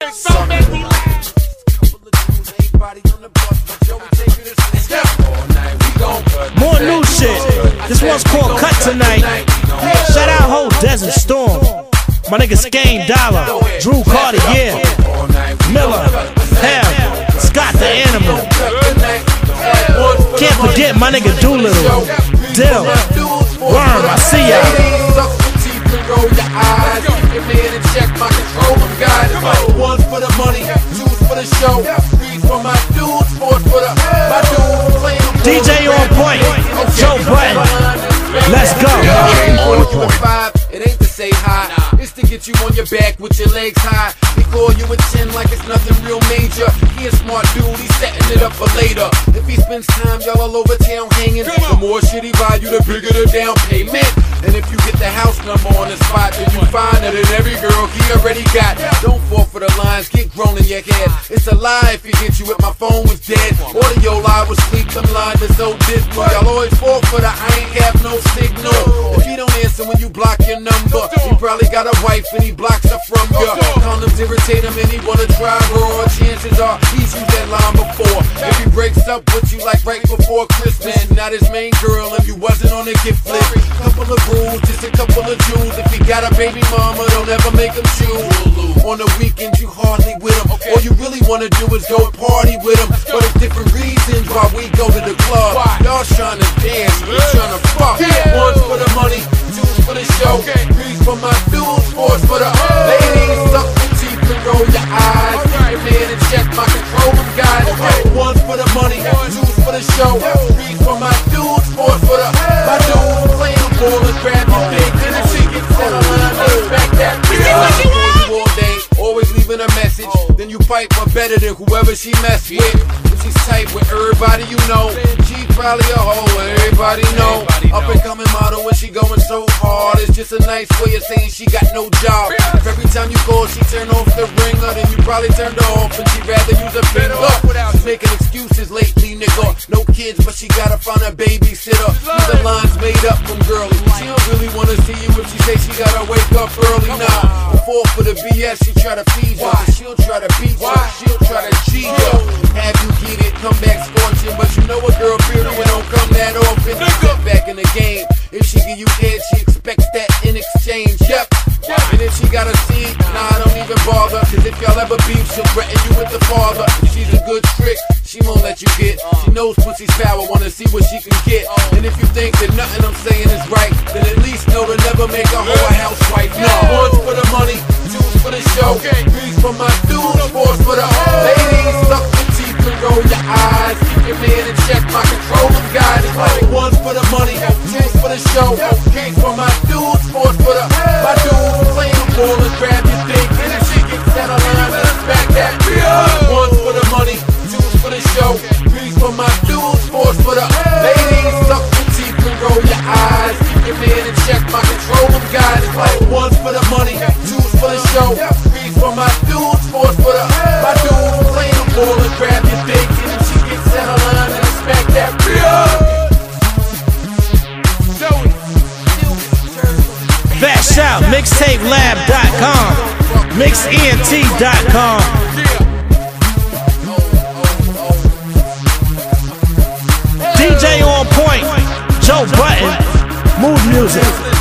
More new shit. This one's called Cut Tonight. Shout out Ho, Desert Storm. My nigga Skane Dollar, Drew Carter, yeah. Miller, Hell, Scott the Animal. Can't forget my nigga Doolittle, Dill, Worm, I see ya. One's for the money, two's for the show, three's for my dudes, four's for the my dudes playing DJ on point, Joe Button. Let's go. It ain't to say hi, it's to get you on your back with your legs high. They call you a 10 like it's nothing real major. He a smart dude, he's setting it up for later. If he spends time, y'all all over town hanging, the more shit he buy you, the bigger the down payment. And if you get the house number on the spot, then you find that in every girl he already got. Don't fall for the lines, get grown in your head. It's a lie if you get you if my phone was dead. Audio lie was sleep, them lines are so dismal. Y'all always fall for the I ain't have no signal. If he don't answer when you block your number, he probably got a wife and he blocks her from you. Condoms irritate him and he wanna try raw. Chances are he's used that line before. If he breaks up with you like right before Christmas, not his main girl and you wasn't on a gift list. Couple of rules, just a couple of jewels. If he got a baby mama, don't ever make him choose. On the weekends you hardly with him. All you really wanna do is go party with him. But it's different reasons why we go to the club. Y'all trying to dance, we trying to fuck. One's for the money, two's for the show, three's for my dudes, four's for the ladies. Suck your teeth and roll your eyes. Keep your man in check, my control them guys. One's for the money, two's for the show, three's for my dudes, four's for the my dudes. Playing the ball and grab your big, and if she gets set on line, let's back that all day, always leaving a message. Then you fight for better than whoever she mess with. If she's tight with everybody you know, she probably a hoe and everybody know. Up and coming model when she going so hard. It's just a nice way of saying she got no job. If every time you call she turn off the ringer, then you probably turned her off and she rather use a finger. She's making excuses lately, nigga. No kids, but she gotta find a babysitter. The lines made up from girls. She don't really wanna see you if she say she gotta wake up early now. Fall for the BS, she try to feed you. She'll try to beat you, she'll try to cheat you. Have you get it, come back scorching. But you know a girl period don't come that often. Step back in the game. If she give you head, she expects that in exchange. Yep. And if she got a seed, nah, don't even bother. Cause if y'all ever beef, she'll threaten you with the father. If she's a good trick, she won't let you get. She knows pussy's power, wanna see what she can get. And if you think that nothing I'm saying is right, then at least know to never make a hoe a housewife. No, one's for the money, two's for the show, three's for my dudes, four's for the ladies. Suck your teeth and roll your eyes. Keep your man in check, my control them guys. One's for the money, two's for the show, three's for my dudes, four's for the my dudes. Playing the ball and grab your dick, and if she gets out of line, let us back that. One's for the money, two's for the show, three's for my dudes, four's for the ladies. Suck your teeth and roll your eyes. Keep your man in check, my control them guys. One's for the money, two's for the show, three's for my dudes, four's for the my dudes. Playing the ball and grab your dick, and if she gets out of line, let us back that. Fast Out, mixtapelab.com, mixent.com. DJ on point, Joe Button, Mood Music.